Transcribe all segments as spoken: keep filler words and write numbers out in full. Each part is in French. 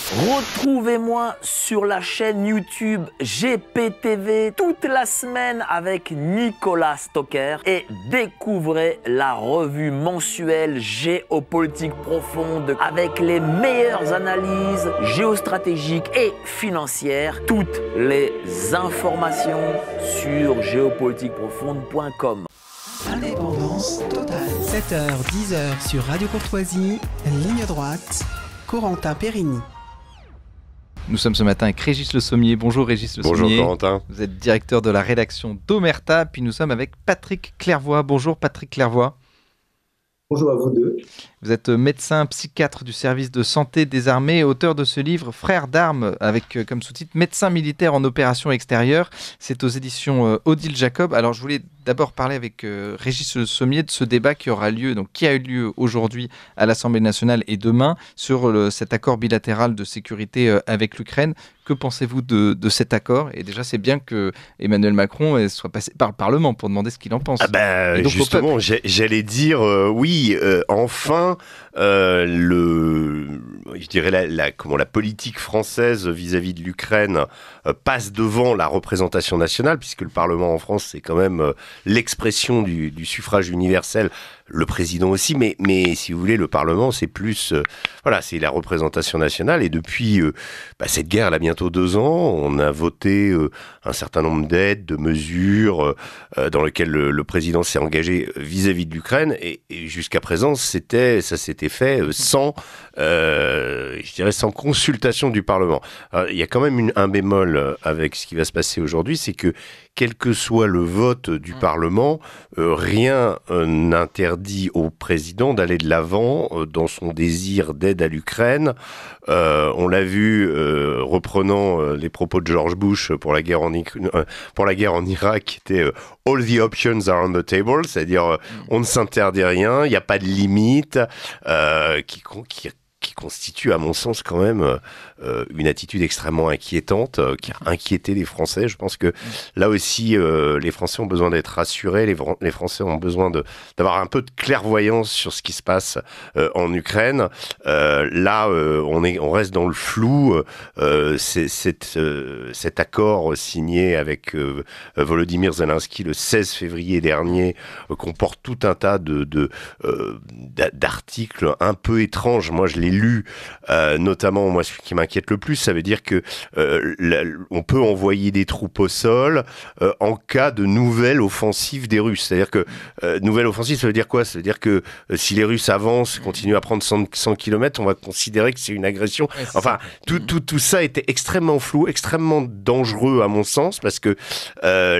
Retrouvez-moi sur la chaîne YouTube G P T V toute la semaine avec Nicolas Stocker et découvrez la revue mensuelle Géopolitique Profonde avec les meilleures analyses géostratégiques et financières. Toutes les informations sur géopolitique profonde point com. Indépendance totale. sept heures dix heures sur Radio Courtoisie, ligne droite, Corentin Périni. Nous sommes ce matin avec Régis Le Sommier. Bonjour Régis Le Bonjour Sommier. Bonjour Corentin. Vous êtes directeur de la rédaction d'Omerta. Puis nous sommes avec Patrick Clairvoy. Bonjour Patrick Clairvoy. Bonjour à vous deux. Vous êtes médecin psychiatre du service de santé des armées et auteur de ce livre Frères d'armes avec euh, comme sous-titre Médecin militaire en opération extérieure. C'est aux éditions euh, Odile Jacob. Alors je voulais d'abord parler avec euh, Régis Le Sommier de ce débat qui aura lieu, donc qui a eu lieu aujourd'hui à l'Assemblée nationale et demain sur le, cet accord bilatéral de sécurité euh, avec l'Ukraine. Que pensez-vous de, de cet accord? Et déjà, c'est bien que Emmanuel Macron soit passé par le Parlement pour demander ce qu'il en pense. Ah ben, justement, j'allais dire euh, oui, euh, enfin, euh, le, je dirais la, la, comment, la politique française vis-à-vis de l'Ukraine euh, passe devant la représentation nationale, puisque le Parlement en France, c'est quand même euh, l'expression du, du suffrage universel. Le président aussi, mais, mais si vous voulez, le Parlement, c'est plus, euh, voilà, c'est la représentation nationale. Et depuis euh, bah, cette guerre, elle a bientôt deux ans, on a voté euh, un certain nombre d'aides, de mesures euh, dans lesquelles le, le président s'est engagé vis-à-vis de l'Ukraine. Et, et jusqu'à présent, c'était, ça s'était fait sans, euh, je dirais, sans consultation du Parlement. Alors, il y a quand même une, un bémol avec ce qui va se passer aujourd'hui, c'est que quel que soit le vote du Parlement, euh, rien euh, n'interdit au président d'aller de l'avant euh, dans son désir d'aide à l'Ukraine. Euh, on l'a vu euh, reprenant euh, les propos de George Bush pour la guerre en, euh, pour la guerre en Irak, qui était euh, « All the options are on the table », c'est-à-dire euh, on ne s'interdit rien, il n'y a pas de limite, euh, qui, qui qui constitue, à mon sens, quand même euh, une attitude extrêmement inquiétante, euh, qui a inquiété les Français. Je pense que là aussi, euh, les Français ont besoin d'être rassurés, les, les Français ont besoin de, d'avoir un peu de clairvoyance sur ce qui se passe euh, en Ukraine. Euh, là, euh, on, est, on reste dans le flou. Euh, c'est, c'est, euh, cet accord signé avec euh, Volodymyr Zelensky le seize février dernier euh, comporte tout un tas de, de, euh, d'articles un peu étranges. Moi, je l'ai lu, euh, notamment, moi, ce qui m'inquiète le plus, ça veut dire que euh, la, on peut envoyer des troupes au sol euh, en cas de nouvelle offensive des Russes. C'est-à-dire que euh, nouvelle offensive, ça veut dire quoi? Ça veut dire que euh, si les Russes avancent, continuent à prendre cent, cent kilomètres, on va considérer que c'est une agression. Ouais, c'est enfin, tout, tout, tout ça était extrêmement flou, extrêmement dangereux à mon sens, parce que euh,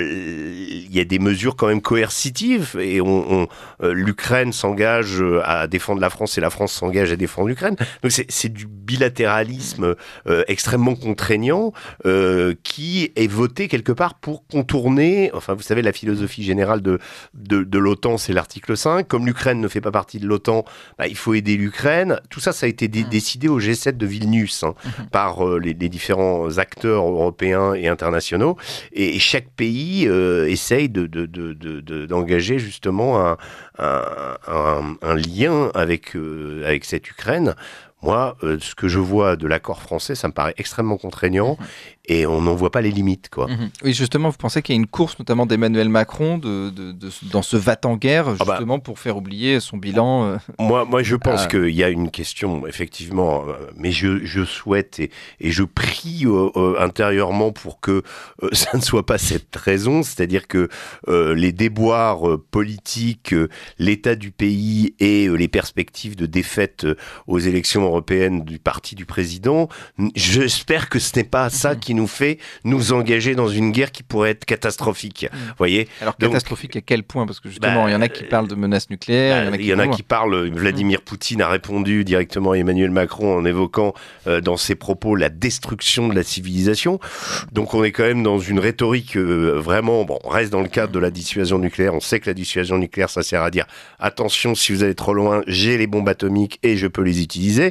il y a des mesures quand même coercitives et on, on, euh, l'Ukraine s'engage à défendre la France et la France s'engage à défendre l'Ukraine. Donc c'est, c'est du bilatéralisme euh, extrêmement contraignant euh, qui est voté quelque part pour contourner, enfin vous savez, la philosophie générale de, de, de l'OTAN, c'est l'article cinq. Comme l'Ukraine ne fait pas partie de l'OTAN, bah, il faut aider l'Ukraine. Tout ça, ça a été dé- décidé au G sept de Vilnius hein, mmh. par euh, les, les différents acteurs européens et internationaux. Et, et chaque pays euh, essaye de, de, de, de, de, d'engager justement un, un, un, un lien avec, euh, avec cette Ukraine. Moi, euh, ce que je vois de l'accord français, ça me paraît extrêmement contraignant mmh. et on n'en voit pas les limites, quoi. Mmh. Oui, justement, vous pensez qu'il y a une course, notamment d'Emmanuel Macron, de, de, de, dans ce va-t-en-guerre, justement, ah bah, pour faire oublier son bilan euh, Moi, moi, je pense euh... qu'il y a une question, effectivement, euh, mais je, je souhaite et, et je prie euh, euh, intérieurement pour que euh, ça ne soit pas cette raison, c'est-à-dire que euh, les déboires euh, politiques, euh, l'état du pays et euh, les perspectives de défaite euh, aux élections européenne du parti du président, j'espère que ce n'est pas ça qui nous fait nous engager dans une guerre qui pourrait être catastrophique. Vous voyez ? Alors Donc, catastrophique à quel point ? Parce que justement, bah, il y en a qui parlent de menaces nucléaires. Bah, il y en a qui, y en a qui parlent, Vladimir Poutine a répondu directement à Emmanuel Macron en évoquant euh, dans ses propos la destruction de la civilisation. Donc on est quand même dans une rhétorique euh, vraiment, bon, on reste dans le cadre de la dissuasion nucléaire. On sait que la dissuasion nucléaire, ça sert à dire attention, si vous allez trop loin, j'ai les bombes atomiques et je peux les utiliser.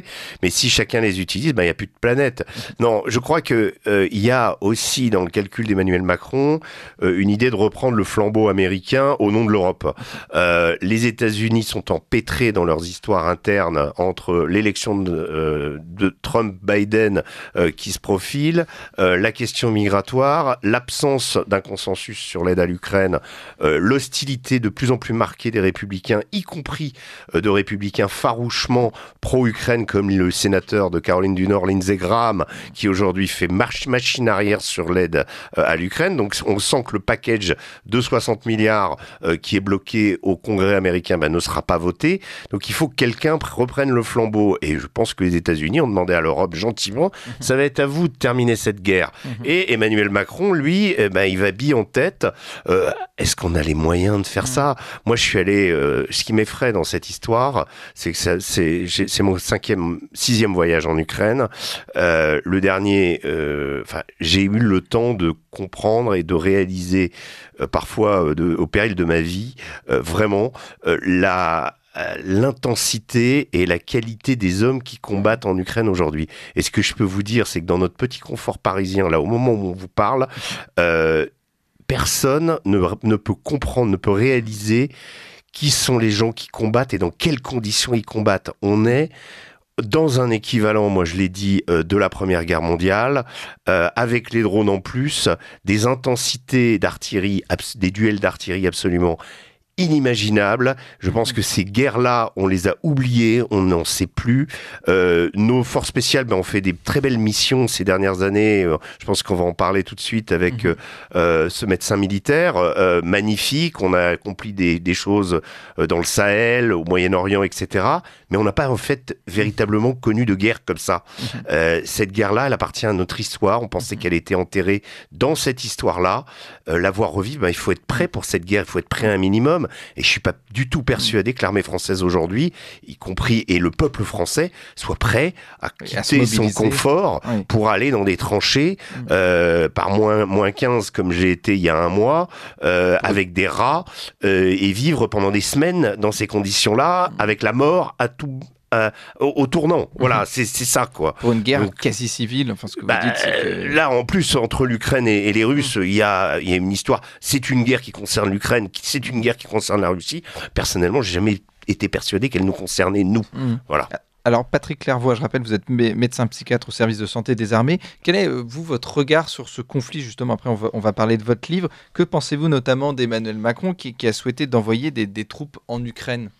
Mais si chacun les utilise, ben, il n'y a plus de planète. Non, je crois qu'il euh, y a aussi dans le calcul d'Emmanuel Macron euh, une idée de reprendre le flambeau américain au nom de l'Europe. Euh, les États-Unis sont empêtrés dans leurs histoires internes entre l'élection de, euh, de Trump-Biden euh, qui se profile, euh, la question migratoire, l'absence d'un consensus sur l'aide à l'Ukraine, euh, l'hostilité de plus en plus marquée des républicains, y compris euh, de républicains farouchement pro-Ukraine comme le sénateur de Caroline du Nord, Lindsey Graham, qui aujourd'hui fait marche, machine arrière sur l'aide euh, à l'Ukraine. Donc on sent que le package de soixante milliards euh, qui est bloqué au Congrès américain ben, ne sera pas voté. Donc il faut que quelqu'un reprenne le flambeau. Et je pense que les États-Unis ont demandé à l'Europe gentiment, mmh. ça va être à vous de terminer cette guerre. Mmh. Et Emmanuel Macron, lui, eh ben, il va bille en tête. Euh, est-ce qu'on a les moyens de faire mmh. ça? Moi, je suis allé... Euh, ce qui m'effraie dans cette histoire, c'est que ça, c'est, j'ai, c'est mon cinquième, sixième voyage en Ukraine. Euh, le dernier, euh, enfin, j'ai eu le temps de comprendre et de réaliser, euh, parfois euh, de, au péril de ma vie, euh, vraiment euh, la... l'intensité et la qualité des hommes qui combattent en Ukraine aujourd'hui. Et ce que je peux vous dire, c'est que dans notre petit confort parisien, là, au moment où on vous parle, euh, personne ne, ne peut comprendre, ne peut réaliser qui sont les gens qui combattent et dans quelles conditions ils combattent. On est dans un équivalent, moi je l'ai dit, euh, de la Première Guerre mondiale, euh, avec les drones en plus, des intensités d'artillerie, abs- des duels d'artillerie absolument inimaginable. Je pense que ces guerres-là, on les a oubliées, on n'en sait plus. Euh, nos forces spéciales, ben, ont fait des très belles missions ces dernières années. Je pense qu'on va en parler tout de suite avec mmh. euh, ce médecin militaire euh, magnifique. On a accompli des, des choses dans le Sahel, au Moyen-Orient, et cetera. Mais on n'a pas en fait véritablement connu de guerre comme ça. Mmh. Euh, cette guerre-là, elle appartient à notre histoire. On pensait mmh. qu'elle était enterrée dans cette histoire-là. Euh, la voir revivre, ben, il faut être prêt pour cette guerre. Il faut être prêt à un minimum. Et je suis pas du tout persuadé que l'armée française aujourd'hui, y compris et le peuple français, soit prêt à quitter à son confort oui. pour aller dans des tranchées mmh. euh, par moins, moins quinze comme j'ai été il y a un mois, euh, oui. avec des rats, euh, et vivre pendant des semaines dans ces conditions-là, mmh. avec la mort à tout... Euh, au, au tournant, voilà, mmh. c'est, c'est ça quoi. Pour une guerre Donc, quasi civile, enfin ce que bah, vous dites, c'est que... Là, en plus, entre l'Ukraine et, et les Russes, il mmh. y a, il y a une histoire. C'est une guerre qui concerne l'Ukraine, c'est une guerre qui concerne la Russie. Personnellement, j'ai jamais été persuadé qu'elle nous concernait nous. Mmh. Voilà. Alors Patrick Clairvoy, je rappelle, vous êtes mé- médecin psychiatre au service de santé des armées. Quel est, vous, votre regard sur ce conflit, justement? Après, on va, on va parler de votre livre. Que pensez-vous notamment d'Emmanuel Macron qui, qui a souhaité d'envoyer des, des troupes en Ukraine?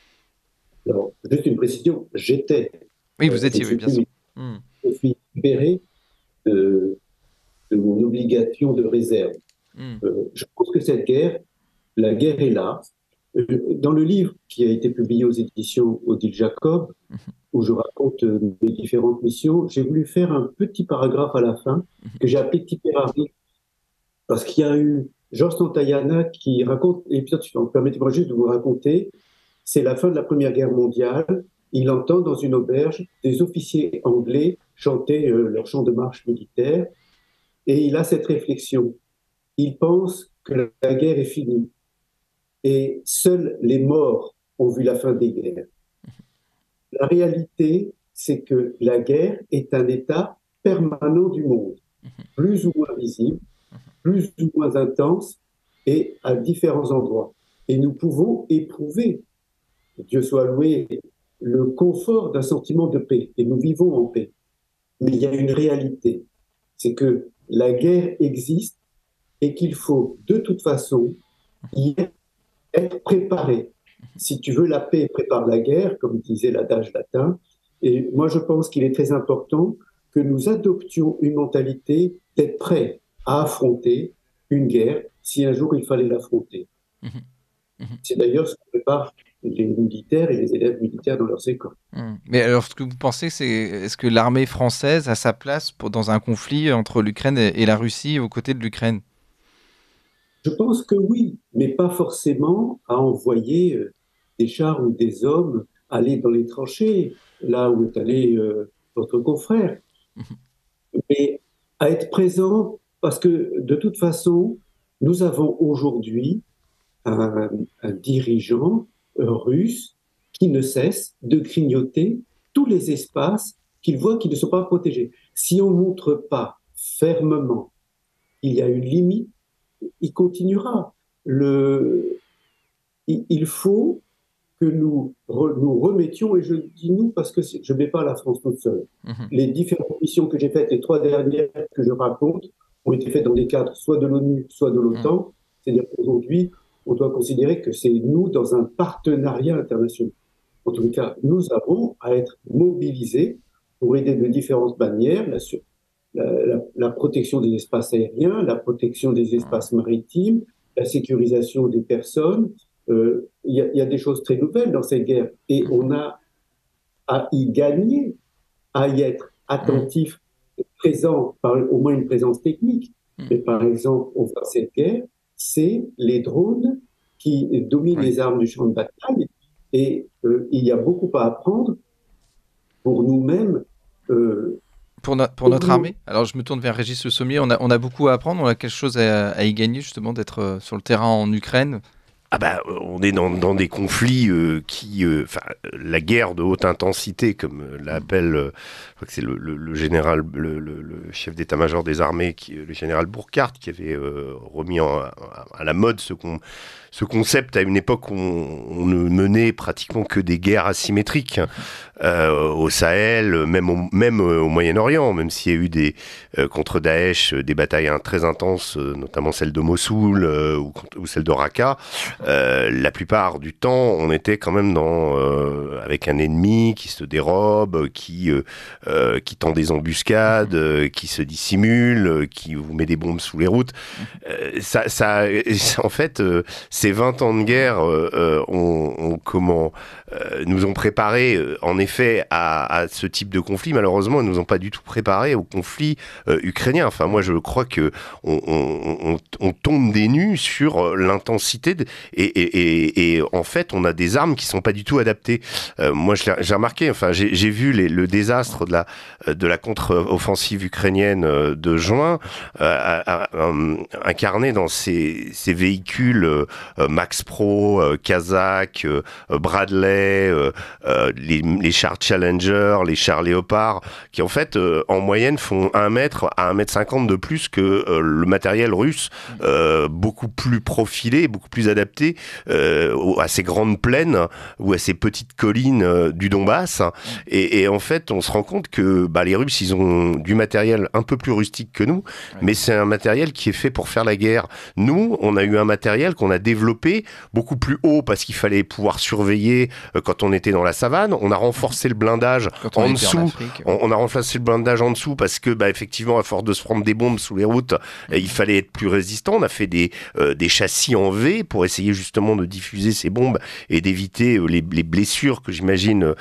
Alors, juste une précision, j'étais. Oui, vous étiez, euh, oui, bien sûr. Je suis libéré de, de mon obligation de réserve. Mm. Euh, je pense que cette guerre, la guerre est là. Euh, dans le livre qui a été publié aux éditions Odile Jacob, mm-hmm. où je raconte euh, mes différentes missions, j'ai voulu faire un petit paragraphe à la fin mm-hmm. que j'ai appelé Tipperary, parce qu'il y a eu Georges Santayana qui raconte, et puis permettez-moi juste de vous raconter. C'est la fin de la Première Guerre mondiale. Il entend dans une auberge des officiers anglais chanter euh, leur chant de marche militaire. Et il a cette réflexion. Il pense que la guerre est finie. Et seuls les morts ont vu la fin des guerres. La réalité, c'est que la guerre est un état permanent du monde, plus ou moins visible, plus ou moins intense, et à différents endroits. Et nous pouvons éprouver, Dieu soit loué, le confort d'un sentiment de paix. Et nous vivons en paix. Mais il y a une réalité. C'est que la guerre existe et qu'il faut, de toute façon, y être préparé. Si tu veux la paix, prépare la guerre, comme disait l'adage latin. Et moi, je pense qu'il est très important que nous adoptions une mentalité d'être prêts à affronter une guerre si un jour il fallait l'affronter. Mmh. Mmh. C'est d'ailleurs ce que préparent les militaires et les élèves militaires dans leurs écoles. Mmh. Mais alors, ce que vous pensez, c'est est-ce que l'armée française a sa place pour, dans un conflit entre l'Ukraine et, et la Russie aux côtés de l'Ukraine? Je pense que oui, mais pas forcément à envoyer euh, des chars ou des hommes aller dans les tranchées, là où est allé euh, votre confrère. Mmh. Mais à être présent, parce que de toute façon, nous avons aujourd'hui un, un dirigeant russe qui ne cesse de grignoter tous les espaces qu'ils voient qui ne sont pas protégés. Si on ne montre pas fermement qu'il y a une limite, il continuera. Le... Il faut que nous re, nous remettions, et je dis nous parce que je ne mets pas la France toute seule. Mmh. Les différentes missions que j'ai faites, les trois dernières que je raconte, ont été faites dans des cadres soit de l'ONU, soit de l'OTAN. Mmh. C'est-à-dire qu'aujourd'hui, on doit considérer que c'est nous dans un partenariat international. En tout cas, nous avons à être mobilisés pour aider de différentes manières la, la, la, la protection des espaces aériens, la protection des espaces maritimes, la sécurisation des personnes. Il euh, y, y a des choses très nouvelles dans cette guerre et on a à y gagner, à y être attentif, présent, par au moins une présence technique. Mais par exemple, au sein de cette guerre, c'est les drones qui dominent oui. les armes du champ de bataille et euh, il y a beaucoup à apprendre pour nous-mêmes. Euh, pour, no pour notre nous... armée. Alors je me tourne vers Régis Le Sommier, on a, on a beaucoup à apprendre, on a quelque chose à, à y gagner justement d'être euh, sur le terrain en Ukraine. Ah bah, on est dans, dans des conflits euh, qui, enfin, euh, la guerre de haute intensité, comme euh, l'appelle, euh, je crois que c'est le, le, le général, le, le, le chef d'état-major des armées, qui, le général Burkhardt, qui avait euh, remis en, à, à la mode ce qu'on ce concept à une époque où on, on ne menait pratiquement que des guerres asymétriques euh, au Sahel, même au, même au Moyen-Orient, même s'il y a eu des euh, contre Daesh des batailles hein, très intenses, euh, notamment celle de Mossoul euh, ou, ou celle de Raqqa. Euh, la plupart du temps, on était quand même dans euh, avec un ennemi qui se dérobe, qui euh, euh, qui tend des embuscades, euh, qui se dissimule, euh, qui vous met des bombes sous les routes. Euh, ça, ça, en fait, euh, ces vingt ans de guerre euh, euh, ont, ont comment euh, nous ont préparés euh, en effet à, à ce type de conflit. Malheureusement, ils nous ont pas du tout préparés au conflit euh, ukrainien. Enfin, moi, je crois que on, on, on, on tombe des nues sur l'intensité de, et, et, et, et en fait, on a des armes qui sont pas du tout adaptées. Euh, moi, j'ai remarqué. Enfin, j'ai vu les, le désastre de la de la contre-offensive ukrainienne de juin euh, euh, incarné dans ces, ces véhicules euh, Max Pro, euh, Kazakh, euh, Bradley, euh, euh, les, les chars Challenger, les chars Léopard, qui en fait euh, en moyenne font un mètre à un mètre cinquante de plus que euh, le matériel russe, euh, beaucoup plus profilé, beaucoup plus adapté euh, à ces grandes plaines ou à ces petites collines euh, du Donbass. Et, et en fait, on se rend compte que bah, les Russes, ils ont du matériel un peu plus rustique que nous, ouais. mais c'est un matériel qui est fait pour faire la guerre. Nous, on a eu un matériel qu'on a développé beaucoup plus haut parce qu'il fallait pouvoir surveiller euh, quand on était dans la savane. On a renforcé le blindage en dessous. En Afrique, ouais. on, on a renforcé le blindage en dessous parce que, bah, effectivement, à force de se prendre des bombes sous les routes, mmh. euh, il fallait être plus résistant. On a fait des, euh, des châssis en V pour essayer justement de diffuser ces bombes et d'éviter euh, les, les blessures que j'imagine euh,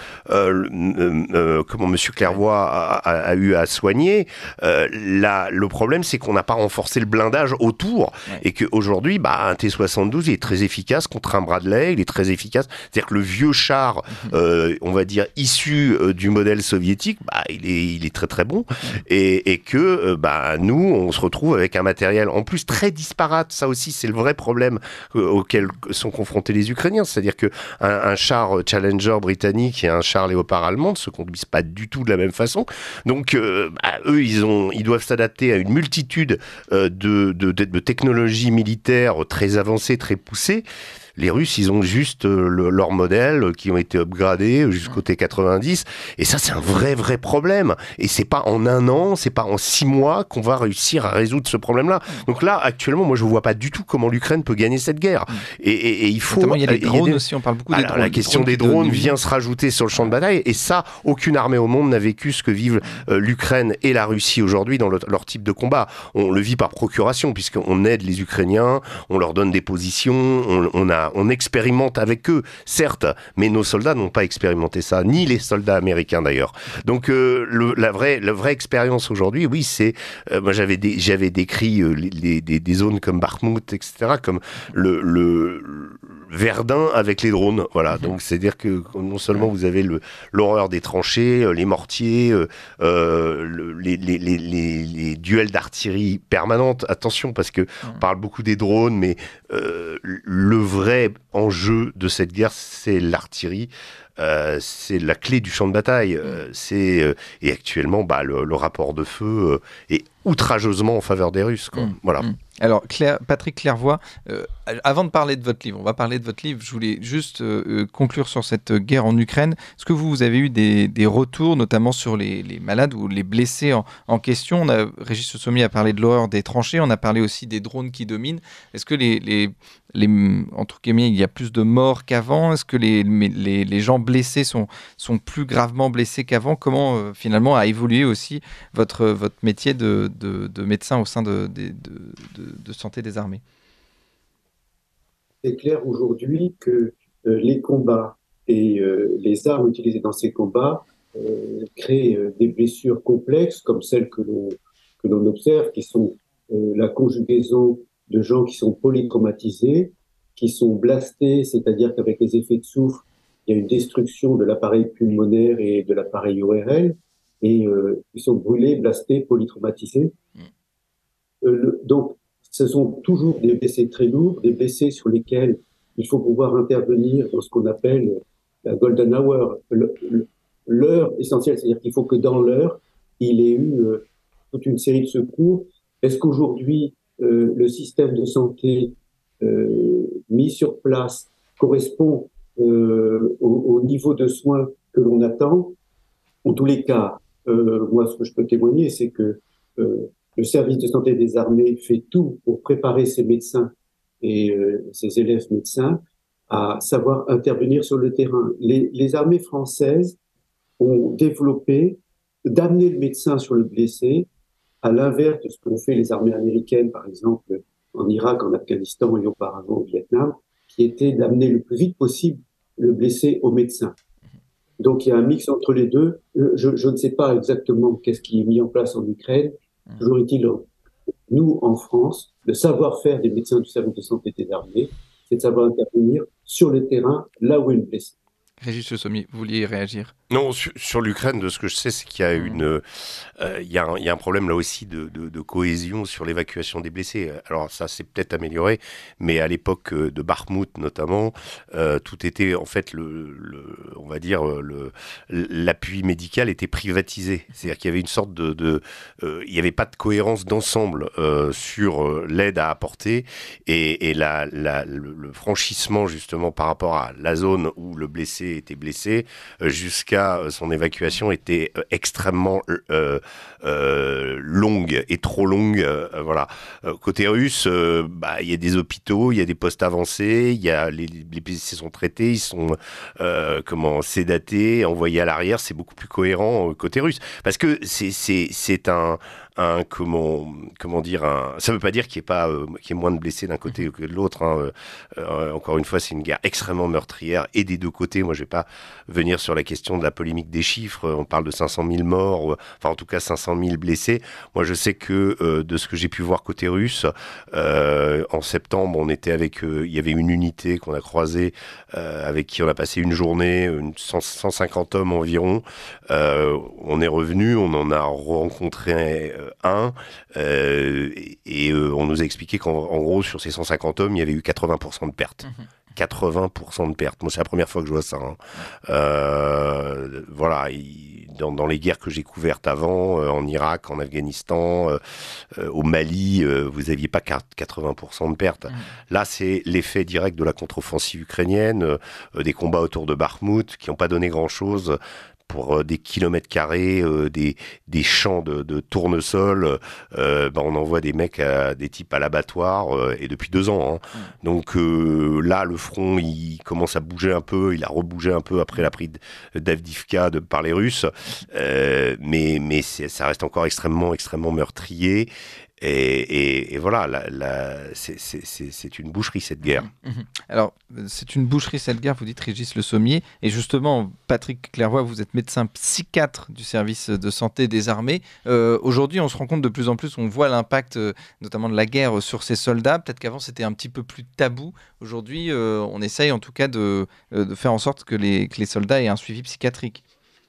euh, euh, comment Monsieur Clairvoy a, a, a eu à soigner. Euh, là, le problème, c'est qu'on n'a pas renforcé le blindage autour ouais. et qu'aujourd'hui, bah, un T soixante-douze il est très efficace contre un Bradley, il est très efficace. C'est-à-dire que le vieux char, euh, on va dire, issu euh, du modèle soviétique, bah, il est, il est très très bon. Et, et que euh, bah, nous, on se retrouve avec un matériel en plus très disparate. Ça aussi, c'est le vrai problème euh, auquel sont confrontés les Ukrainiens. C'est-à-dire qu'un un char Challenger britannique et un char Léopard allemand ne se conduisent pas du tout de la même façon. Donc, euh, bah, eux, ils, ont, ils doivent s'adapter à une multitude euh, de, de, de, de technologies militaires très avancées, très poussées. Les Russes, ils ont juste euh, le, leurs modèles qui ont été upgradés jusqu'au T quatre-vingt-dix. Et ça, c'est un vrai, vrai problème. Et c'est pas en un an, c'est pas en six mois qu'on va réussir à résoudre ce problème-là. Donc là, actuellement, moi, je vois pas du tout comment l'Ukraine peut gagner cette guerre. Et, et, et il faut... Notamment, il y a les drones il y a des... aussi, on parle beaucoup des Alors, drones. La question des drones, des drones vient se rajouter sur le champ de bataille. Et ça, aucune armée au monde n'a vécu ce que vivent euh, l'Ukraine et la Russie aujourd'hui dans le, leur type de combat. On le vit par procuration, puisqu'on aide les Ukrainiens, on leur donne des positions, on, on a on expérimente avec eux, certes, mais nos soldats n'ont pas expérimenté ça, ni les soldats américains d'ailleurs. Donc euh, le, la vraie, la vraie expérience aujourd'hui, oui, c'est, euh, moi j'avais dé, j'avais décrit euh, les, les, des, des zones comme Bakhmout, et cetera, comme le, le, le Verdun avec les drones. Voilà, donc c'est à dire que non seulement vous avez le, l'horreur des tranchées, les mortiers, euh, le, les, les, les, les, les duels d'artillerie permanente. Attention, parce que on parle beaucoup des drones, mais euh, le vrai vrai enjeu de cette guerre, c'est l'artillerie. Euh, c'est la clé du champ de bataille. Euh, c'est, euh, et actuellement, bah, le, le rapport de feu euh, est outrageusement en faveur des Russes. Quoi. Mmh, voilà. mmh. Alors, Claire, Patrick Clairvoy, euh, avant de parler de votre livre, on va parler de votre livre, je voulais juste euh, conclure sur cette guerre en Ukraine. Est-ce que vous, vous avez eu des, des retours, notamment sur les, les malades ou les blessés en, en question? On a, Régis Le Sommier a parlé de l'horreur des tranchées, on a parlé aussi des drones qui dominent. Est-ce que les, les, les, entre guillemets, il y a plus de morts qu'avant? Est-ce que les, les, les gens blessés sont, sont plus gravement blessés qu'avant? Comment euh, finalement a évolué aussi votre, votre métier de, de, de médecin au sein de, de, de, de santé des armées? C'est clair aujourd'hui que euh, les combats et euh, les armes utilisées dans ces combats euh, créent euh, des blessures complexes comme celles que l'on, que l'on observe, qui sont euh, la conjugaison de gens qui sont polytraumatisés, qui sont blastés, c'est-à-dire qu'avec les effets de soufre, il y a une destruction de l'appareil pulmonaire et de l'appareil O R L, et euh, ils sont brûlés, blastés, polytraumatisés. Euh, le, donc, ce sont toujours des blessés très lourds, des blessés sur lesquels il faut pouvoir intervenir dans ce qu'on appelle la golden hour, l'heure essentielle, c'est-à-dire qu'il faut que dans l'heure, il ait eu euh, toute une série de secours. Est-ce qu'aujourd'hui, euh, le système de santé euh, mis sur place correspond euh, au, au niveau de soins que l'on attend? En tous les cas, euh, moi, ce que je peux témoigner, c'est que euh, le service de santé des armées fait tout pour préparer ses médecins et euh, ses élèves médecins à savoir intervenir sur le terrain. Les, les armées françaises ont développé d'amener le médecin sur le blessé, à l'inverse de ce qu'ont fait les armées américaines, par exemple, en Irak, en Afghanistan et auparavant au Vietnam, qui était d'amener le plus vite possible le blessé au médecin. Donc il y a un mix entre les deux. Je, je ne sais pas exactement qu'est-ce qui est mis en place en Ukraine. Toujours est-il, nous, en France, le savoir-faire des médecins du service de santé des armées, c'est de savoir intervenir sur le terrain, là où est le blessé. Régis Le Sommier, vous vouliez réagir? Non, sur, sur l'Ukraine, de ce que je sais, c'est qu'il y a Mmh. une, euh, il y a un, il y a un problème là aussi de, de, de cohésion sur l'évacuation des blessés. Alors ça, c'est peut-être amélioré, mais à l'époque de Bakhmout notamment, euh, tout était en fait le, le, on va dire le, l'appui médical était privatisé. C'est-à-dire qu'il y avait une sorte de, de euh, il n'y avait pas de cohérence d'ensemble euh, sur euh, l'aide à apporter et, et la, la, le, le franchissement justement par rapport à la zone où le blessé était blessé euh, jusqu'à son évacuation était euh, extrêmement euh, euh, longue et trop longue. Euh, voilà. Euh, côté russe, euh, bah, il y a des hôpitaux, il y a des postes avancés, il y a les, les blessés sont traités, ils sont euh, comment sédatés, envoyés à l'arrière. C'est beaucoup plus cohérent euh, côté russe parce que c'est c'est c'est un un comment comment dire un, ça veut pas dire qu'il y ait pas euh, qu'il y ait moins de blessés d'un côté que de l'autre. Hein. Euh, encore une fois, c'est une guerre extrêmement meurtrière et des deux côtés. Moi, je vais pas venir sur la question de la polémique des chiffres. On parle de cinq cent mille morts, euh, enfin en tout cas cinq cent mille blessés. Moi, je sais que euh, de ce que j'ai pu voir côté russe, euh, en septembre, on était avec, euh, il y avait une unité qu'on a croisée euh, avec qui on a passé une journée, une cent, cent cinquante hommes environ. Euh, on est revenu, on en a rencontré euh, un euh, et, et euh, on nous a expliqué qu'en en gros sur ces cent cinquante hommes il y avait eu quatre-vingts pour cent de pertes. Mmh. quatre-vingts pour cent de pertes. Moi, c'est la première fois que je vois ça. Hein. Euh, voilà, il, dans, dans les guerres que j'ai couvertes avant, euh, en Irak, en Afghanistan, euh, euh, au Mali, euh, vous n'aviez pas quatre-vingts pour cent de pertes. Mmh. Là, c'est l'effet direct de la contre-offensive ukrainienne, euh, des combats autour de Bakhmout qui n'ont pas donné grand-chose. Pour euh, des kilomètres carrés, euh, des, des champs de, de tournesol, euh, ben on envoie des mecs, à, des types à l'abattoir, euh, et depuis deux ans. Hein. Mmh. Donc euh, là, le front, il commence à bouger un peu, il a rebougé un peu après la prise d'Avdivka de, par les Russes, euh, mais, mais c'est, ça reste encore extrêmement, extrêmement meurtrier. Et, et, et voilà, la, la, c'est, c'est, c'est, c'est une boucherie cette guerre. Mmh, mmh. Alors, c'est une boucherie cette guerre, vous dites Régis Le Sommier. Et justement, Patrick Clairvoy, vous êtes médecin psychiatre du service de santé des armées. Euh, aujourd'hui, on se rend compte de plus en plus, on voit l'impact euh, notamment de la guerre sur ces soldats. Peut-être qu'avant, c'était un petit peu plus tabou. Aujourd'hui, euh, on essaye en tout cas de, euh, de faire en sorte que les, que les soldats aient un suivi psychiatrique.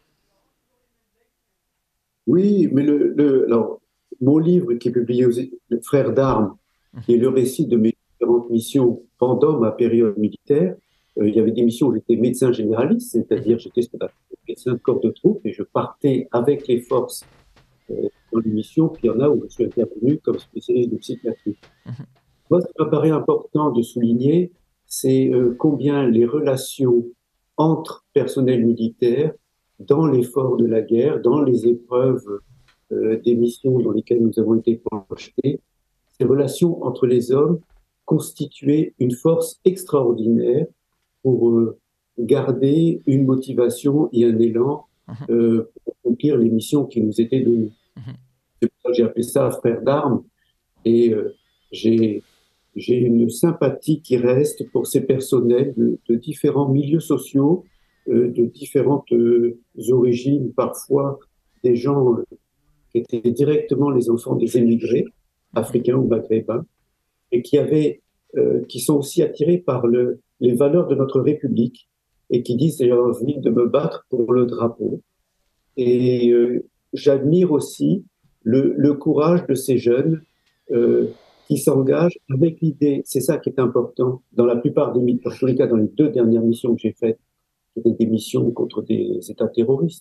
Oui, mais le, le, alors, mon livre qui est publié aux Frères d'Armes, qui est le récit de mes différentes missions pendant ma période militaire. Euh, il y avait des missions où j'étais médecin généraliste, c'est-à-dire j'étais ce qu'on appelle médecin de corps de troupe et je partais avec les forces euh, dans les missions. Puis il y en a où je suis intervenu comme spécialiste de psychiatrie. Moi, ce qui me paraît important de souligner, c'est euh, combien les relations entre personnel militaire dans l'effort de la guerre, dans les épreuves euh, des missions dans lesquelles nous avons été projetés, ces relations entre les hommes constituaient une force extraordinaire pour euh, garder une motivation et un élan euh, pour accomplir les missions qui nous étaient données. C'est pour ça que j'ai appelé ça frère d'armes et euh, j'ai j'ai une sympathie qui reste pour ces personnels de, de différents milieux sociaux, euh, de différentes euh, origines, parfois des gens euh, qui étaient directement les enfants des émigrés, africains ou maghrébins, et qui, avaient, euh, qui sont aussi attirés par le, les valeurs de notre République et qui disent j'ai envie de me battre pour le drapeau. Et euh, j'admire aussi le, le courage de ces jeunes euh, qui s'engagent avec l'idée, c'est ça qui est important, dans la plupart des missions, en tous les cas dans les deux dernières missions que j'ai faites, qui étaient des missions contre des États terroristes,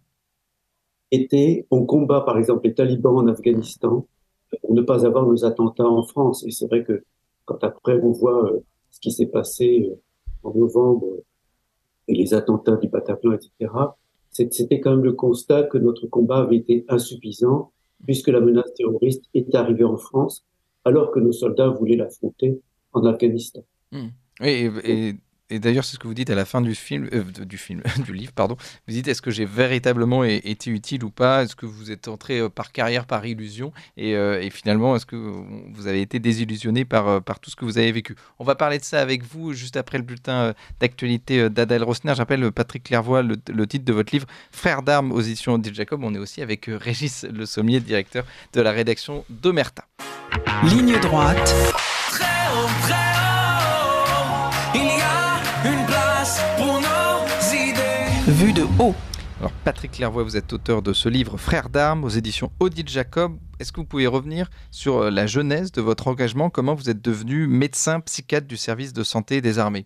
étaient, on combat par exemple les talibans en Afghanistan pour ne pas avoir nos attentats en France. Et c'est vrai que quand après on voit euh, ce qui s'est passé euh, en novembre euh, et les attentats du Bataclan, et cetera, c'était quand même le constat que notre combat avait été insuffisant puisque la menace terroriste est arrivée en France alors que nos soldats voulaient l'affronter en Afghanistan. Mmh. Oui, et, et, et d'ailleurs, c'est ce que vous dites à la fin du film, euh, du film, du livre, pardon. Vous dites, est-ce que j'ai véritablement été utile ou pas? Est-ce que vous êtes entré euh, par carrière, par illusion? Et, euh, et finalement, est-ce que vous avez été désillusionné par, euh, par tout ce que vous avez vécu? On va parler de ça avec vous juste après le bulletin euh, d'actualité euh, d'Adèle Rosner. J'appelle Patrick Clairvoy, le, le titre de votre livre, Frères d'armes aux éditions Odile Jacob. On est aussi avec euh, Régis Le Sommier, directeur de la rédaction d'Omerta. Ligne droite. Très haut, très haut, il y a une place pour nos idées. Vue de haut. Alors Patrick Clairvoy, vous êtes auteur de ce livre Frères d'armes aux éditions Odile Jacob. Est-ce que vous pouvez revenir sur la genèse de votre engagement? Comment vous êtes devenu médecin psychiatre du service de santé des armées?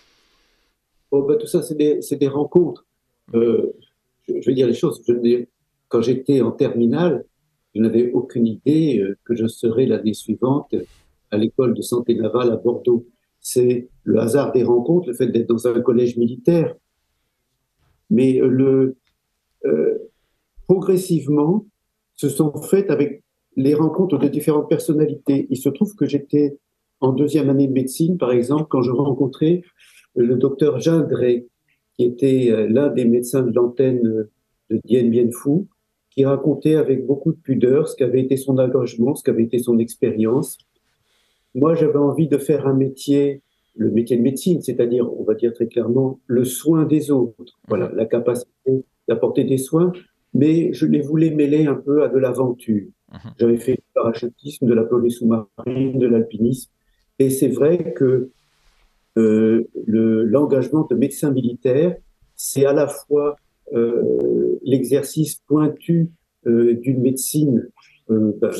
Oh, ben, tout ça, c'est des, c'est des rencontres. Euh, je, je vais dire les choses. Je, quand j'étais en terminale, je n'avais aucune idée euh, que je serais l'année suivante à l'école de santé navale à Bordeaux. C'est le hasard des rencontres, le fait d'être dans un collège militaire. Mais le, euh, progressivement, se sont faites avec les rencontres de différentes personnalités. Il se trouve que j'étais en deuxième année de médecine, par exemple, quand je rencontrais le docteur Gindré, qui était euh, l'un des médecins de l'antenne de Dien Bien Phu, qui racontait avec beaucoup de pudeur ce qu'avait été son engagement, ce qu'avait été son expérience. Moi, j'avais envie de faire un métier, le métier de médecine, c'est-à-dire, on va dire très clairement, le soin des autres. Voilà, la capacité d'apporter des soins, mais je les voulais mêler un peu à de l'aventure. J'avais fait du parachutisme, de la plongée sous-marine, de l'alpinisme, et c'est vrai que euh, le, l'engagement de médecin militaire, c'est à la fois euh, l'exercice pointu euh, d'une médecine euh, ben,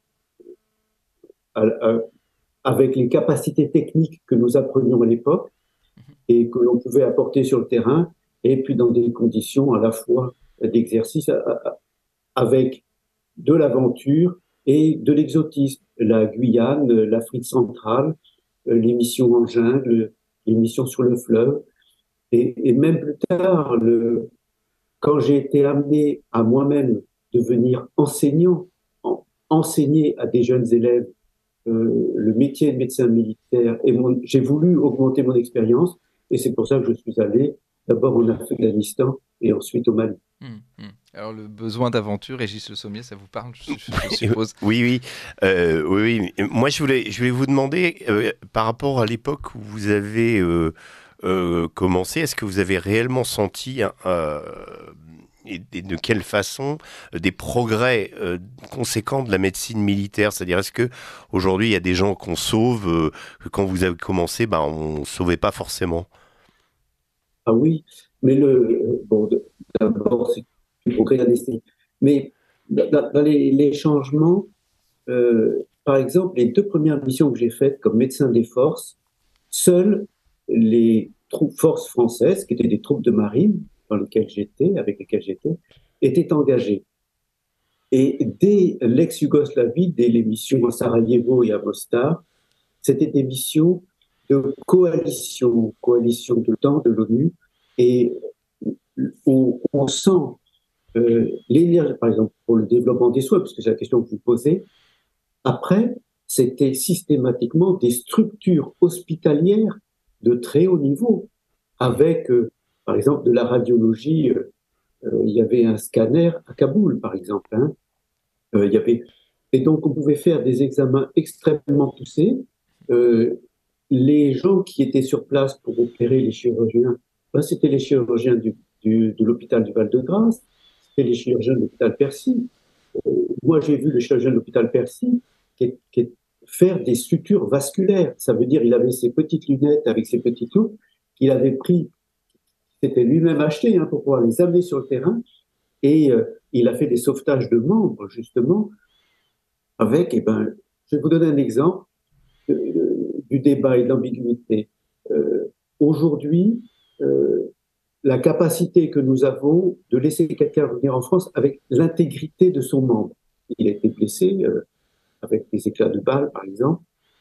à, à, avec les capacités techniques que nous apprenions à l'époque et que l'on pouvait apporter sur le terrain, et puis dans des conditions à la fois d'exercice à, à, avec de l'aventure et de l'exotisme. La Guyane, l'Afrique centrale, les missions en jungle, les missions sur le fleuve. Et, et même plus tard, le, quand j'ai été amené à moi-même devenir enseignant, en, enseigner à des jeunes élèves euh, le métier de médecin militaire, et mon, j'ai voulu augmenter mon expérience, et c'est pour ça que je suis allé d'abord en Afghanistan et ensuite au Mali. Mmh, mmh. Alors le besoin d'aventure, Régis Le Sommier, ça vous parle, je, je suppose? Oui, oui, euh, oui, oui. Moi, je voulais, je voulais vous demander, euh, par rapport à l'époque où vous avez euh, euh, commencé, est-ce que vous avez réellement senti, euh, et, et de quelle façon, euh, des progrès euh, conséquents de la médecine militaire? C'est-à-dire, est-ce que aujourd'hui il y a des gens qu'on sauve, euh, que quand vous avez commencé, ben, on ne sauvait pas forcément? Ah oui, mais le bon, d'abord c'est le progrès clandestin. Mais dans, dans les, les changements, euh, par exemple, les deux premières missions que j'ai faites comme médecin des forces, seules les troupes forces françaises, qui étaient des troupes de marine dans lesquelles j'étais, avec lesquelles j'étais, étaient engagées. Et dès l'ex-Yougoslavie, dès les missions à Sarajevo et à Mostar, c'était des missions de coalition, coalition de temps de l'ONU, et on, on sent euh, l'énergie, par exemple, pour le développement des soins, parce que c'est la question que vous posez. Après, c'était systématiquement des structures hospitalières de très haut niveau, avec, euh, par exemple, de la radiologie. Euh, euh, il y avait un scanner à Kaboul, par exemple. Hein. Euh, il y avait... Et donc, on pouvait faire des examens extrêmement poussés. Euh, les gens qui étaient sur place pour opérer les chirurgiens, ben, c'était les chirurgiens du, du, de l'hôpital du Val-de-Grâce, c'était les chirurgiens de l'hôpital Percy. Euh, moi, j'ai vu le chirurgien de l'hôpital Percy qui est, qui est faire des sutures vasculaires. Ça veut dire il avait ses petites lunettes avec ses petites loupes qu'il avait pris, c'était lui-même acheté hein, pour pouvoir les amener sur le terrain. Et euh, il a fait des sauvetages de membres, justement, avec, eh ben, je vais vous donner un exemple de, de, du débat et de l'ambiguïté. Euh, aujourd'hui, euh, la capacité que nous avons de laisser quelqu'un revenir en France avec l'intégrité de son membre. Il a été blessé euh, avec des éclats de balles, par exemple,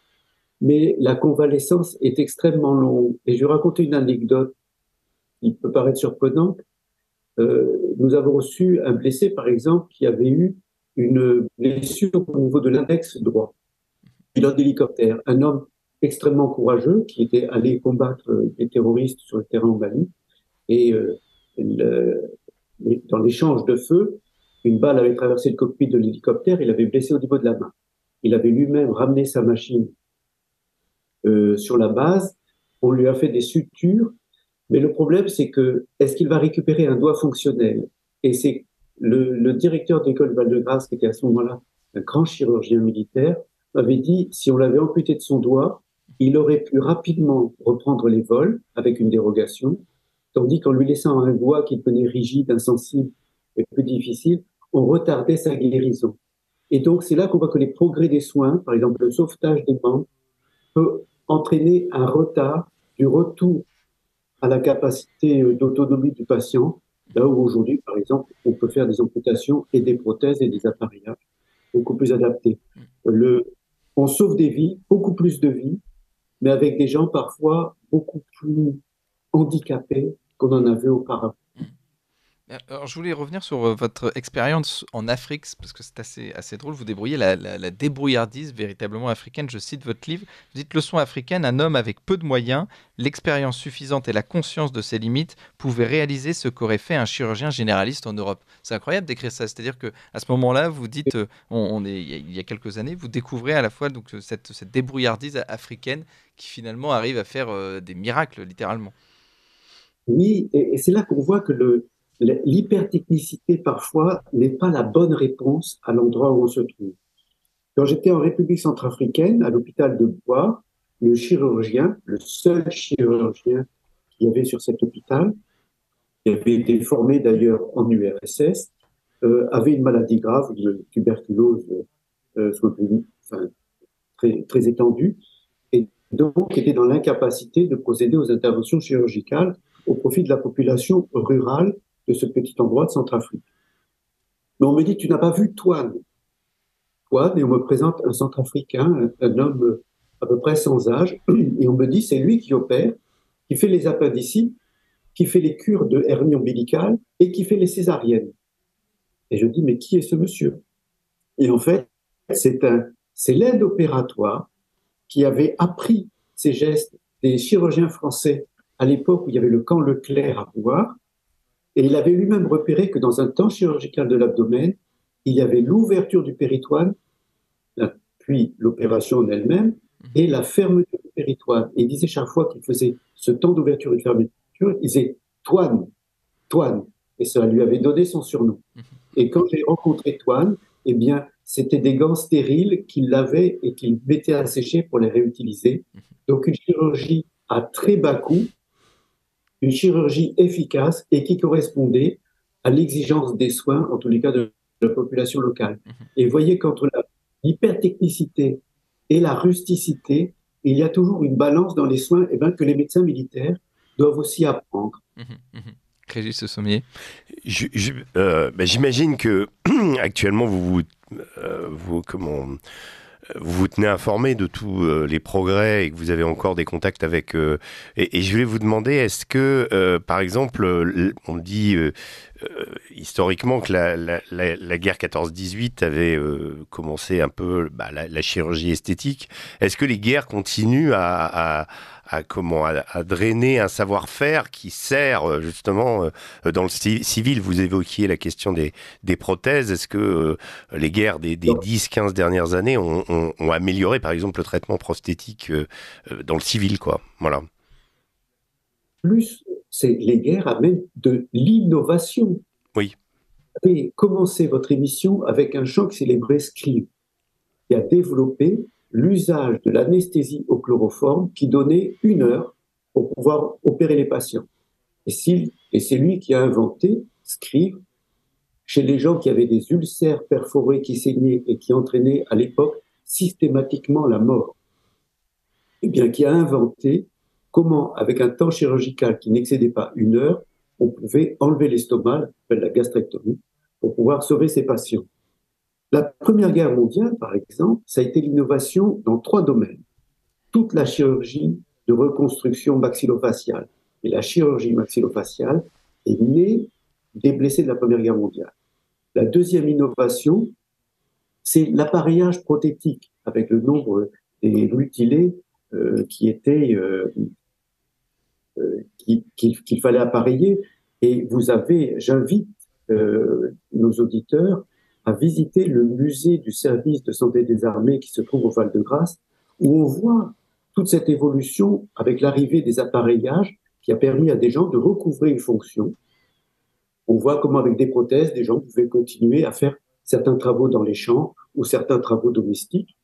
mais la convalescence est extrêmement longue. Et je vais raconter une anecdote qui peut paraître surprenante. Euh, nous avons reçu un blessé, par exemple, qui avait eu une blessure au niveau de l'index droit. Pilote d'hélicoptère, un homme extrêmement courageux qui était allé combattre des terroristes sur le terrain au Mali. Et euh, le, dans l'échange de feu, une balle avait traversé le cockpit de l'hélicoptère, il avait blessé au niveau de la main. Il avait lui-même ramené sa machine euh, sur la base, on lui a fait des sutures, mais le problème c'est que, est-ce qu'il va récupérer un doigt fonctionnel? Et c'est le, le directeur de l'école Val-de-Grâce, qui était à ce moment-là un grand chirurgien militaire, avait dit, si on l'avait amputé de son doigt, il aurait pu rapidement reprendre les vols avec une dérogation, tandis qu'en lui laissant un doigt qui devenait rigide, insensible et plus difficile, on retardait sa guérison. Et donc, c'est là qu'on voit que les progrès des soins, par exemple le sauvetage des membres, peut entraîner un retard du retour à la capacité d'autonomie du patient, là où aujourd'hui, par exemple, on peut faire des amputations et des prothèses et des appareillages beaucoup plus adaptés. Le, on sauve des vies, beaucoup plus de vies, mais avec des gens parfois beaucoup plus handicapés qu'on en avait auparavant. Alors, je voulais revenir sur euh, votre expérience en Afrique, parce que c'est assez, assez drôle. Vous débrouillez la, la, la débrouillardise véritablement africaine. Je cite votre livre. Vous dites « Leçon africaine, un homme avec peu de moyens, l'expérience suffisante et la conscience de ses limites pouvait réaliser ce qu'aurait fait un chirurgien généraliste en Europe ». C'est incroyable d'écrire ça. C'est-à-dire qu'à ce moment-là, vous dites, euh, on, on est, il y a quelques années, vous découvrez à la fois donc, cette, cette débrouillardise africaine qui finalement arrive à faire euh, des miracles, littéralement. Oui, et, et c'est là qu'on voit que le l'hypertechnicité, parfois, n'est pas la bonne réponse à l'endroit où on se trouve. Quand j'étais en République centrafricaine, à l'hôpital de Bois, le chirurgien, le seul chirurgien qu'il y avait sur cet hôpital, qui avait été formé d'ailleurs en U R S S, euh, avait une maladie grave, une tuberculose euh, enfin, très, très étendue, et donc était dans l'incapacité de procéder aux interventions chirurgicales au profit de la population rurale de ce petit endroit de Centrafrique. Mais on me dit, tu n'as pas vu Toine. Toine, et on me présente un Centrafricain, un, un homme à peu près sans âge, et on me dit, c'est lui qui opère, qui fait les appendicites, qui fait les cures de hernie ombilicale et qui fait les césariennes. Et je dis, mais qui est ce monsieur? Et en fait, c'est un, c'est l'aide opératoire qui avait appris ces gestes des chirurgiens français à l'époque où il y avait le camp Leclerc à Bois. Et il avait lui-même repéré que dans un temps chirurgical de l'abdomen, il y avait l'ouverture du péritoine, puis l'opération en elle-même, et la fermeture du péritoine. Et il disait chaque fois qu'il faisait ce temps d'ouverture et de fermeture, il disait « Toine, Toine ». Et ça lui avait donné son surnom. Et quand j'ai rencontré Toine, eh bien, c'était des gants stériles qu'il lavait et qu'il mettait à sécher pour les réutiliser. Donc une chirurgie à très bas coût, une chirurgie efficace et qui correspondait à l'exigence des soins, en tous les cas de la population locale. Et voyez qu'entre la, l'hypertechnicité et la rusticité, il y a toujours une balance dans les soins eh ben, que les médecins militaires doivent aussi apprendre. Mmh, mmh. Régis Sommier. Je, je, euh, bah, j'imagine que actuellement vous vous, euh, vous comment vous vous tenez informé de tous euh, les progrès et que vous avez encore des contacts avec euh, et, et je voulais vous demander, est-ce que euh, par exemple on dit euh, euh, historiquement que la, la, la, la guerre quatorze dix-huit avait euh, commencé un peu bah, la, la chirurgie esthétique. Est-ce que les guerres continuent à, à à comment à, à drainer un savoir-faire qui sert justement euh, dans le civil? Vous évoquiez la question des, des prothèses. Est-ce que euh, les guerres des, des dix quinze dernières années ont, ont, ont amélioré par exemple le traitement prosthétique euh, dans le civil, quoi? Voilà. Plus, c'est les guerres amènent de l'innovation. Oui. Vous avez commencé votre émission avec un chant qui célébrait Scribe, qui a développé l'usage de l'anesthésie au chloroforme qui donnait une heure pour pouvoir opérer les patients. Et, si, et c'est lui qui a inventé, Scribe, chez les gens qui avaient des ulcères perforés qui saignaient et qui entraînaient à l'époque systématiquement la mort. Eh bien, qui a inventé comment, avec un temps chirurgical qui n'excédait pas une heure, on pouvait enlever l'estomac, appelle la gastrectomie, pour pouvoir sauver ses patients. La Première Guerre mondiale, par exemple, ça a été l'innovation dans trois domaines. Toute la chirurgie de reconstruction maxillofaciale. Et la chirurgie maxillofaciale est née des blessés de la Première Guerre mondiale. La deuxième innovation, c'est l'appareillage prothétique, avec le nombre des mutilés euh, qui étaient, euh, euh, qui, qu'il, qu'il fallait appareiller. Et vous avez, j'invite euh, nos auditeurs à visiter le musée du service de santé des armées qui se trouve au Val-de-Grâce, où on voit toute cette évolution avec l'arrivée des appareillages qui a permis à des gens de recouvrer une fonction. On voit comment avec des prothèses, des gens pouvaient continuer à faire certains travaux dans les champs ou certains travaux domestiques.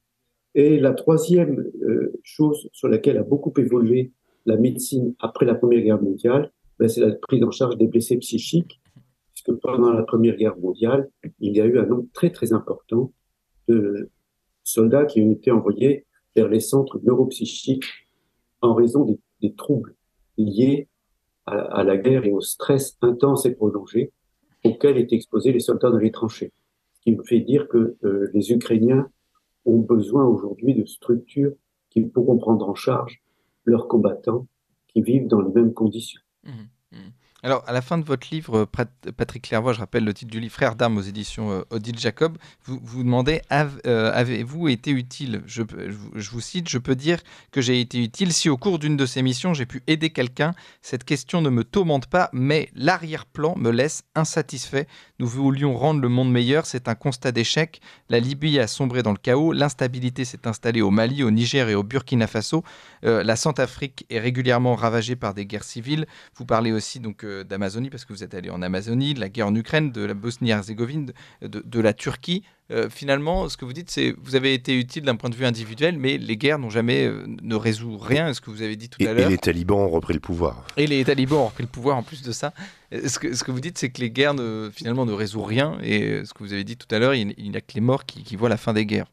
Et la troisième euh, chose sur laquelle a beaucoup évolué la médecine après la Première Guerre mondiale, ben, c'est la prise en charge des blessés psychiques, puisque pendant la Première Guerre mondiale, il y a eu un nombre très très important de soldats qui ont été envoyés vers les centres neuropsychiques en raison des, des troubles liés à, à la guerre et au stress intense et prolongé auquel étaient exposés les soldats dans les tranchées. Ce qui me fait dire que euh, les Ukrainiens ont besoin aujourd'hui de structures qui pourront prendre en charge leurs combattants qui vivent dans les mêmes conditions. Mmh, mmh. Alors, à la fin de votre livre, Patrick Clairvoy, je rappelle le titre du livre, Frères d'armes aux éditions euh, Odile Jacob, vous vous demandez Have, euh, avez-vous été utile? je, je, je vous cite, je peux dire que j'ai été utile si au cours d'une de ces missions j'ai pu aider quelqu'un. Cette question ne me tourmente pas, mais l'arrière-plan me laisse insatisfait. Nous voulions rendre le monde meilleur, c'est un constat d'échec. La Libye a sombré dans le chaos, l'instabilité s'est installée au Mali, au Niger et au Burkina Faso. Euh, la Centrafrique est régulièrement ravagée par des guerres civiles. Vous parlez aussi donc d'Amazonie, parce que vous êtes allé en Amazonie, de la guerre en Ukraine, de la Bosnie-Herzégovine, de, de, de la Turquie. Euh, finalement, ce que vous dites, c'est vous avez été utile d'un point de vue individuel, mais les guerres n'ont jamais, euh, ne résout rien, ce que vous avez dit tout et, à l'heure. Et les talibans ont repris le pouvoir. Et les talibans ont repris le pouvoir en plus de ça. Ce que, ce que vous dites, c'est que les guerres, ne, finalement, ne résout rien, et ce que vous avez dit tout à l'heure, il, il n'y a que les morts qui, qui voient la fin des guerres.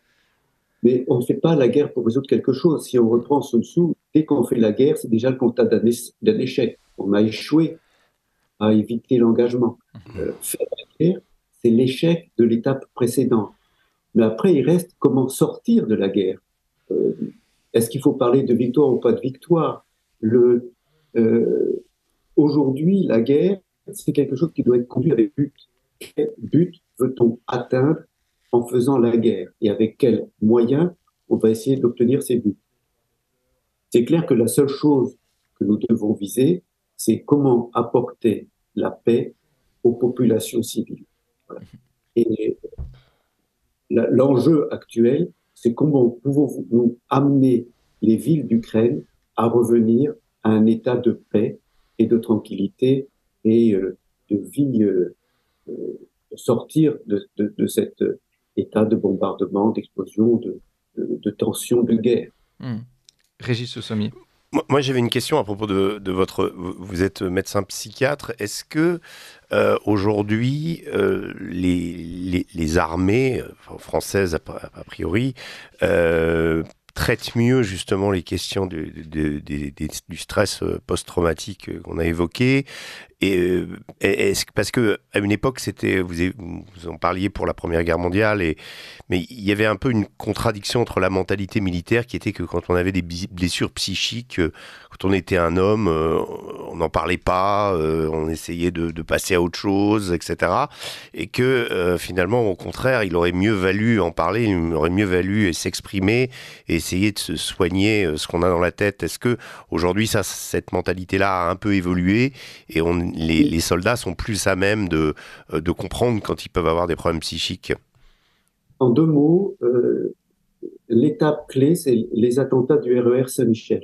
Mais on ne fait pas la guerre pour résoudre quelque chose. Si on reprend Sun Tzu, dès qu'on fait la guerre, c'est déjà le constat d'un, é- d'un échec. On a échoué à éviter l'engagement. Euh, faire la guerre, c'est l'échec de l'étape précédente. Mais après, il reste comment sortir de la guerre. Euh, est-ce qu'il faut parler de victoire ou pas de victoire? Le, euh, Aujourd'hui, la guerre, c'est quelque chose qui doit être conduit avec but. Quel but veut-on atteindre en faisant la guerre? Et avec quels moyens on va essayer d'obtenir ces buts? C'est clair que la seule chose que nous devons viser, c'est comment apporter la paix aux populations civiles. Voilà. Et la, l'enjeu actuel, c'est comment pouvons-nous amener les villes d'Ukraine à revenir à un état de paix et de tranquillité et euh, de vie, euh, euh, sortir de, de, de cet état de bombardement, d'explosion, de, de, de tension, de guerre. Mmh. Régis Sommier. Moi, moi, j'avais une question à propos de, de votre... Vous êtes médecin psychiatre. Est-ce que euh, aujourd'hui, euh, les, les, les armées, enfin, française a, a priori, euh, traite mieux justement les questions du, du, du, du, du stress post-traumatique qu'on a évoqué. Et, et, et parce que à une époque, c'était, vous, vous en parliez pour la Première Guerre mondiale, et, mais il y avait un peu une contradiction entre la mentalité militaire qui était que quand on avait des blessures psychiques, quand on était un homme, euh, on n'en parlait pas, euh, on essayait de, de passer à autre chose, et cetera. Et que euh, finalement, au contraire, il aurait mieux valu en parler, il aurait mieux valu s'exprimer et essayer de se soigner euh, ce qu'on a dans la tête. Est-ce que aujourd'hui, ça, cette mentalité-là a un peu évolué et on Les, les soldats sont plus à même de, de comprendre quand ils peuvent avoir des problèmes psychiques? En deux mots, euh, l'étape clé, c'est les attentats du R E R Saint-Michel.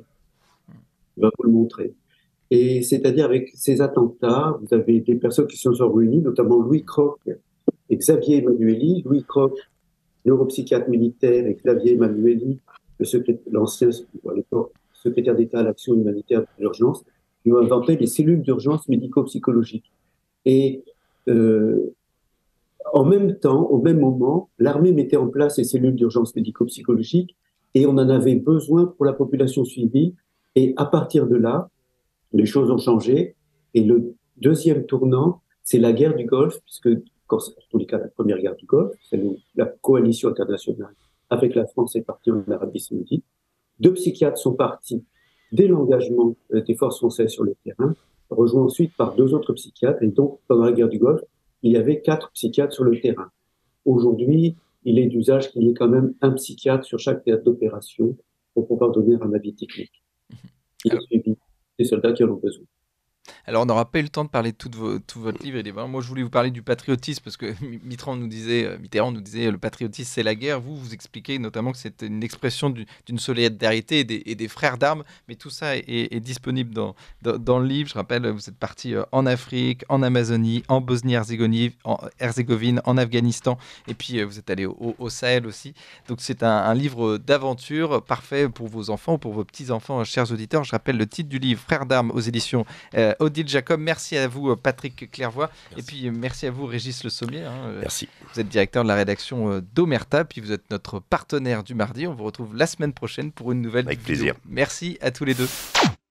Je vais vous le montrer. Et c'est-à-dire, avec ces attentats, vous avez des personnes qui se sont réunies, notamment Louis Kroc et Xavier Emmanuelli. Louis Kroc, neuropsychiatre militaire, et Xavier Emmanuelli, l'ancien secrétaire d'État à l'action humanitaire de l'urgence, qui ont inventé les cellules d'urgence médico-psychologiques. Et euh, en même temps, au même moment, l'armée mettait en place ces cellules d'urgence médico-psychologiques et on en avait besoin pour la population civile. Et à partir de là, les choses ont changé. Et le deuxième tournant, c'est la guerre du Golfe, puisque, en tous les cas, la première guerre du Golfe, c'est la coalition internationale avec la France est partie en Arabie Saoudite. Deux psychiatres sont partis dès l'engagement des forces françaises sur le terrain, rejoint ensuite par deux autres psychiatres. Et donc, pendant la guerre du Golfe, il y avait quatre psychiatres sur le terrain. Aujourd'hui, il est d'usage qu'il y ait quand même un psychiatre sur chaque théâtre d'opération pour pouvoir donner un avis technique. Il a suivi des soldats qui en ont besoin. Alors, on n'aura pas eu le temps de parler de tout, vos, tout votre livre. Et moi, je voulais vous parler du patriotisme parce que Mitterrand nous disait, Mitterrand nous disait le patriotisme, c'est la guerre. Vous, vous expliquez notamment que c'est une expression du, d'une solidarité et des, et des frères d'armes. Mais tout ça est, est disponible dans, dans, dans le livre. Je rappelle, vous êtes parti en Afrique, en Amazonie, en Bosnie-Herzégovine, en, Herzégovine, en Afghanistan. Et puis, vous êtes allé au, au Sahel aussi. Donc, c'est un, un livre d'aventure parfait pour vos enfants ou pour vos petits-enfants, chers auditeurs. Je rappelle le titre du livre, Frères d'armes, aux éditions euh, Odile Jacob. Merci à vous, Patrick Clairvoy. Merci. Et puis merci à vous, Régis Le Sommier. Hein. Merci. Vous êtes directeur de la rédaction d'Omerta, puis vous êtes notre partenaire du mardi. On vous retrouve la semaine prochaine pour une nouvelle Avec vidéo. plaisir. Merci à tous les deux.